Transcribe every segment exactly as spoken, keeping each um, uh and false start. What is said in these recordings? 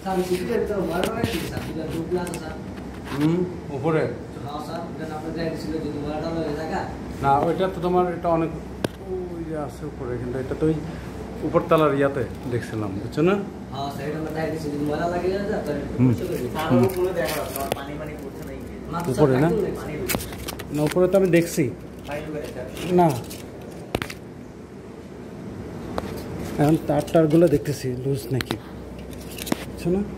হুম উপরে না ওইটা তো তোমার এটা অনেক ওই যে আছে উপরে, কিন্তু এটা তো ওই উপরতলার ইয়াতে দেখছিলাম, বুঝছো না? উপরে না না উপরে তো আমি দেখছি না, এখন তার টারগুলো দেখতেছি লুজ নাকি, বুঝছো না?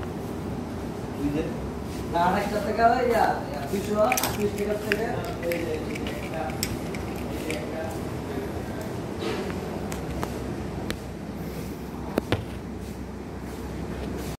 আরেকটা থেকে ইয়া দুইশো আশি টাকা থেকে